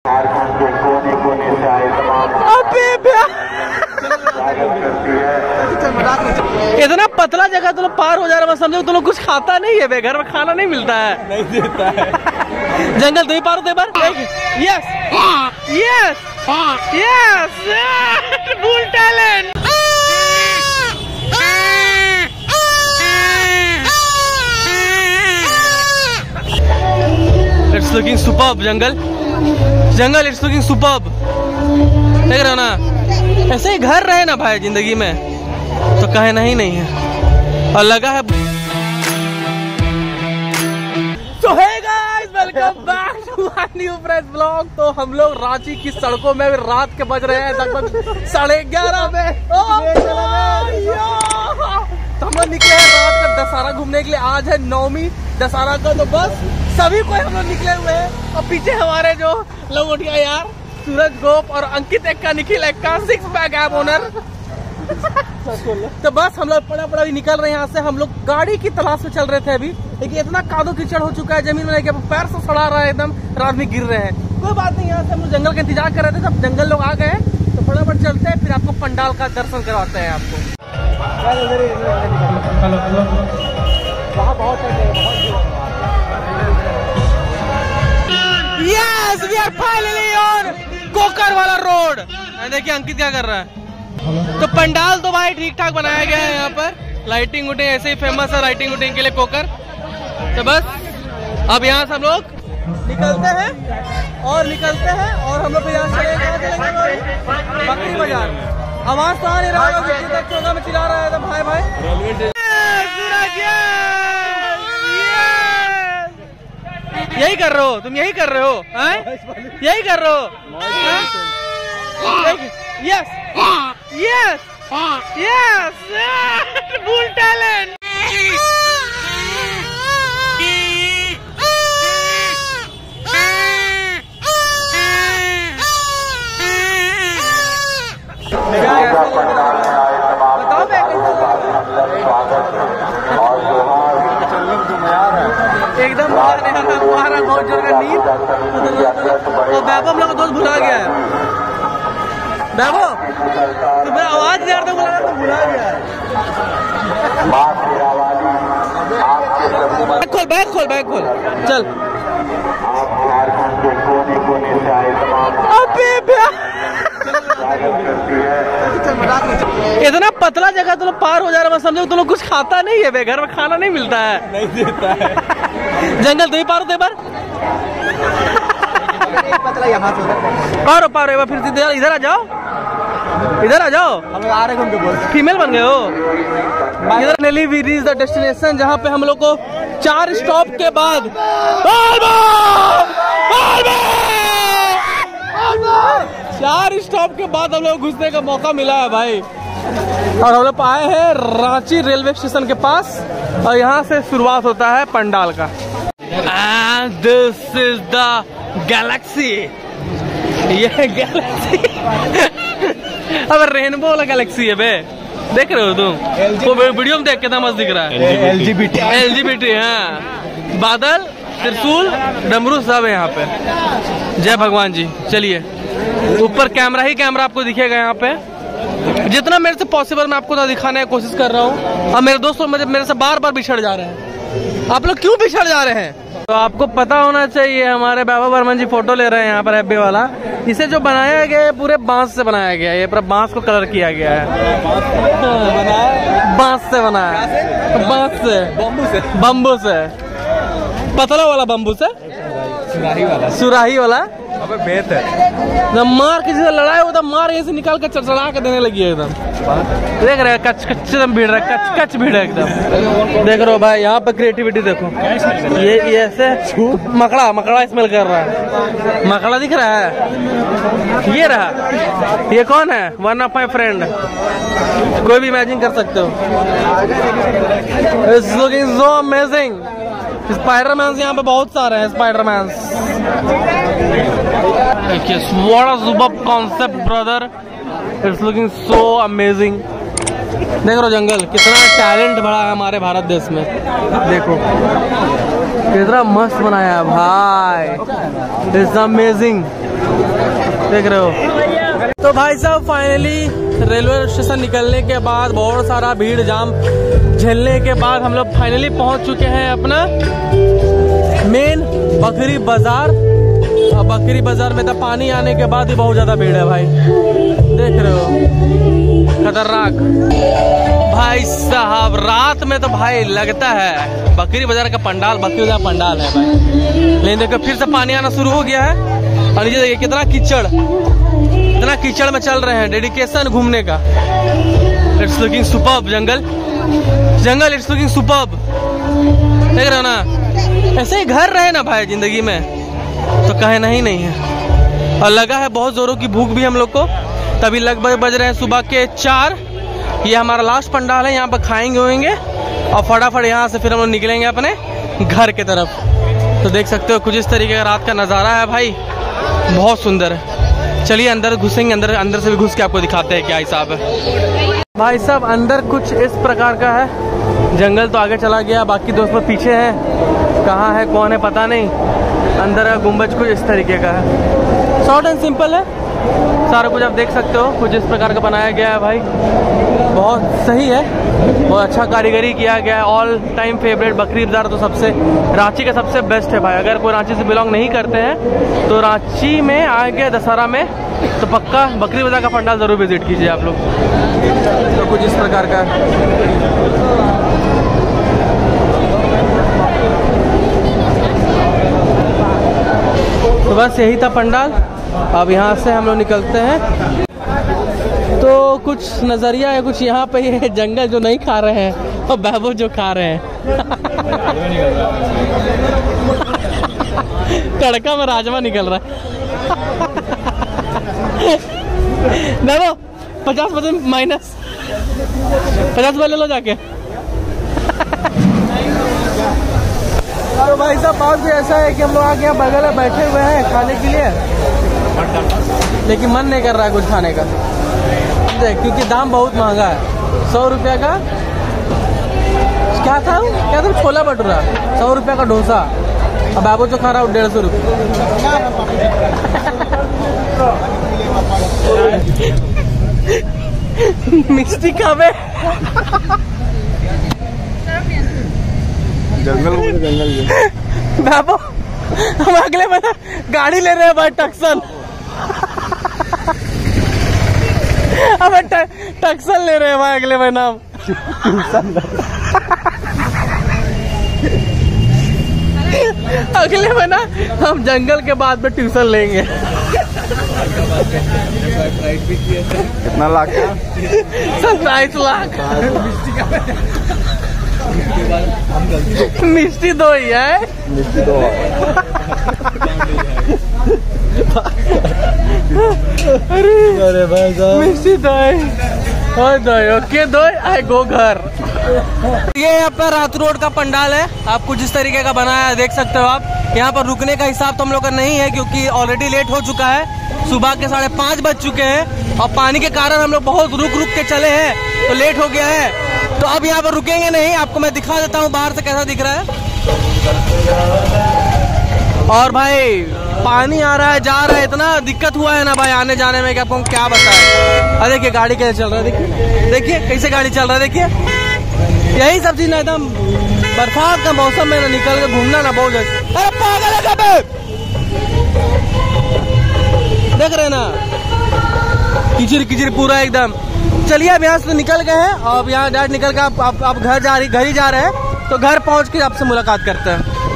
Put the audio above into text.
झारखंड के कोने कोने से आए इतना पतला जगह तुम लोग पार हो जा रहे हो, समझो तुम लोग कुछ खाता नहीं है बे, घर में खाना नहीं मिलता है, नहीं देता है। जंगल तुम ही पार हो बार। Yes yes yes, full talent. It's looking superb jungle, jungle it's looking superb. देख रहे हो ना, ऐसे ही घर रहे ना भाई जिंदगी में तो कहे नहीं है। और लगा है तो है guys, welcome back to my new fresh blog. तो हम लोग रांची की सड़कों में रात के बज रहे हैं लगभग 11:30 में। तो हम लोग निकले हैं रात का दशहरा घूमने के लिए। आज है 9वीं दशहरा का, तो बस सभी को हम लोग निकले हुए हैं। और पीछे हमारे जो लोग उठ गए यार, सूरज गोप और Ankit Ekka, Nikhil Ekka, 6 pack abs owner. तो बस हम लोग पड़ा निकल रहे हैं यहाँ से। हम लोग गाड़ी की तलाश में चल रहे थे अभी, लेकिन इतना कादो कीचड़ हो चुका है जमीन में कि पैर से सड़ा रहा है एकदम, रात में गिर रहे हैं। कोई बात नहीं, यहाँ से हम लोग जंगल का इंतजार कर रहे थे। जब जंगल लोग आ गए तो फटाफट चलते हैं, फिर आपको पंडाल का दर्शन करवाते हैं आपको। Yes, we are finally on Kokar वाला रोड। देखिए अंकित क्या कर रहा है। तो पंडाल तो भाई ठीक ठाक बनाया गया है यहाँ पर, लाइटिंग वुटिंग ऐसे ही फेमस है लाइटिंग वुटिंग के लिए कोकर। तो बस अब यहाँ से हम लोग निकलते हैं और हम लोग फिर यहाँ चलेंगे बकरी बाजार। आवाज तो आ नहीं रहा होगा में चिल्ला रहा है तो भाई भाई यही कर रहे हो तुम, यही कर रहे हो, यही कर रहे हो। Yes yes yes, full talent. एकदम हमारा बहुत जोर का नींद। तो बैबो हम लोग दोस्त भुला गया है। बैबो तुम्हें आवाज नहीं आ रहा, बुला तो भुला गया है। बैग खोल चल। इतना पतला जगह तुम लोग पार हो जा रहे हो, समझो तुम लोग कुछ खाता नहीं है बे, घर में खाना नहीं मिलता है, नहीं देता है। जंगल तुम ही पार हो बार। पारो एक बार फिर इधर आ जाओ। हम आ रहे हैं, फीमेल बन गए हो। Finally we reach the destination, जहाँ पे हम लोग को 4 स्टॉप के बाद 4 स्टॉप के बाद हम लोग घुसने का मौका मिला है भाई। और हम लोग आए हैं रांची रेलवे स्टेशन के पास, और यहाँ से शुरुआत होता है पंडाल का। And this is the galaxy. ये गैलेक्सी अब रेनबो वाला गैलेक्सी है बे, देख रहे हो तुम? वो वीडियो में देख के था मस्त दिख रहा है। एलजीबीटी हाँ, बादल, त्रिशूल, डमरू सब है यहाँ पे। जय भगवान जी। चलिए ऊपर कैमरा ही कैमरा आपको दिखेगा यहाँ पे। जितना मेरे से पॉसिबल मैं आपको दिखाने की कोशिश कर रहा हूँ। अब मेरे दोस्तों मेरे से बार बिछड़ जा रहे हैं। आप लोग क्यों बिछड़ जा रहे हैं? तो आपको पता होना चाहिए, हमारे बाबा बर्मन जी फोटो ले रहे हैं यहाँ पर एफबी वाला। इसे जो बनाया गया है पूरे बांस से बनाया गया है, ये पूरा बांस को कलर किया गया है। बांस से बनाया, बम्बू से, पतला वाला बम्बू से, सुराही वाला। अबे बेत है, जब मार किसी से लड़ाई होता मार यहीं से निकाल कर चढ़ा के देने लगी है एकदम। देख रहे हैं कच्च भीड़ है, कच्च भीड़ है एकदम। देख रहे हो भाई यहाँ पे क्रिएटिविटी देखो। ये ऐसे मकड़ा स्मेल कर रहा है। मकड़ा दिख रहा है, ये रहा। ये कौन है? One of my friend. कोई भी इमेजिन कर सकते हो। It's looking so amazing. Spiderman यहाँ पे बहुत सारे हैं, Spiderman. What a superb concept, brother. It's looking so amazing. देख रहे हो जंगल, कितना टैलेंट भरा है हमारे भारत देश में। देखो कितना मस्त बनाया है भाई, इट्स अमेजिंग। देख रहे हो। तो भाई साहब फाइनली रेलवे स्टेशन निकलने के बाद बहुत सारा भीड़ जाम झेलने के बाद हम लोग फाइनली पहुंच चुके हैं अपना मेन बकरी बाजार। और बकरी बाजार में तो पानी आने के बाद ही बहुत ज्यादा भीड़ है भाई, देख रहे हो, खतरनाक भाई साहब। रात में तो भाई लगता है बकरी बाजार का पंडाल बकरी बाजार पंडाल है भाई। लेकिन देखो फिर से पानी आना शुरू हो गया है और नीचे देखिए कितना कीचड़ में चल रहे हैं। डेडिकेशन घूमने का। It's looking superb. Jungle it's looking superb. देख रहे हो ना, ऐसे ही घर रहे ना भाई जिंदगी में तो कहे नहीं है। और लगा है बहुत जोरों की भूख भी हम लोग को। तभी लगभग बज रहे हैं सुबह के 4। ये हमारा लास्ट पंडाल है, यहाँ पर खाएंगे होंगे और फटाफट यहाँ से फिर हम लोग निकलेंगे अपने घर के तरफ। तो देख सकते हो कुछ इस तरीके का रात का नज़ारा है भाई, बहुत सुंदर है। चलिए अंदर घुसेंगे, अंदर से भी घुस के आपको दिखाते हैं क्या हिसाब है। भाई साहब अंदर कुछ इस प्रकार का है। जंगल तो आगे चला गया, बाकी दोस्त लोग पीछे हैं। कहाँ है कौन है पता नहीं। अंदर का गुम्बज कुछ इस तरीके का है, शॉर्ट एंड सिंपल है। सारा कुछ आप देख सकते हो कुछ इस प्रकार का बनाया गया है भाई, बहुत सही है, बहुत अच्छा कारीगरी किया गया है। ऑल टाइम फेवरेट बकरी बाजार तो सबसे रांची का सबसे बेस्ट है भाई। अगर कोई रांची से बिलोंग नहीं करते हैं तो रांची में आएंगे दशहरा में तो पक्का बकरी बाजार का पंडाल जरूर विजिट कीजिए आप लोग। तो कुछ इस प्रकार का तो बस यही था पंडाल। अब यहाँ से हम लोग निकलते हैं। तो कुछ नजरिया है कुछ यहाँ पे ये जंगल जो नहीं खा रहे हैं और बाबू जो खा रहे हैं। तड़का में राजमा निकल रहा है। देखो 50% माइनस 50 ले लो जाके। तो भाई साहब बात भी ऐसा है कि हम लोग आके यहाँ बगल में बैठे हुए हैं खाने के लिए, लेकिन मन नहीं कर रहा है कुछ खाने का क्योंकि दाम बहुत महंगा है। 100 रुपया का क्या था छोला भटूरा, 100 रुपया का डोसा। अब बाबू जो खा रहा है 150 रुपये। मिस्टी खावे जंगल बाबू। हम अगले महीना गाड़ी ले रहे हैं भाई, टक्सन। हमें टक्सन ले रहे हैं भाई अगले महीना। अगले महीना हम जंगल के बाद में ट्यूशन लेंगे। कितना लाख का? 27 लाख। मिस्टी 2 ही है। मिस्टी 2 अरे भाई साहब मिस्टी 2 ओके 2 आई गो घर। ये यहाँ पर रात रोड का पंडाल है, आप कुछ इस तरीके का बनाया है, देख सकते हो आप। यहाँ पर रुकने का हिसाब तो हम लोग का नहीं है क्योंकि ऑलरेडी लेट हो चुका है। सुबह के 5:30 बज चुके हैं और पानी के कारण हम लोग बहुत रुक के चले हैं तो लेट हो गया है। तो अब यहाँ पर रुकेंगे नहीं, आपको मैं दिखा देता हूँ बाहर से कैसा दिख रहा है। और भाई पानी आ रहा है जा रहा है, इतना दिक्कत हुआ है ना भाई आने जाने में कि आपको हम क्या बताएं। अरे देखिए गाड़ी कैसे चल रहा है, देखिए कैसे गाड़ी चल रहा है। देखिए यही सब चीज ना एकदम बरसात का मौसम में ना निकल के घूमना ना बहुत अरे पागल है कब देख रहे ना, कीचड़ पूरा एकदम। चलिए अब यहाँ से निकल गए हैं और अब यहाँ डायरेक्ट निकल के आप घर ही जा रहे हैं तो घर पहुँच के आपसे मुलाकात करते हैं।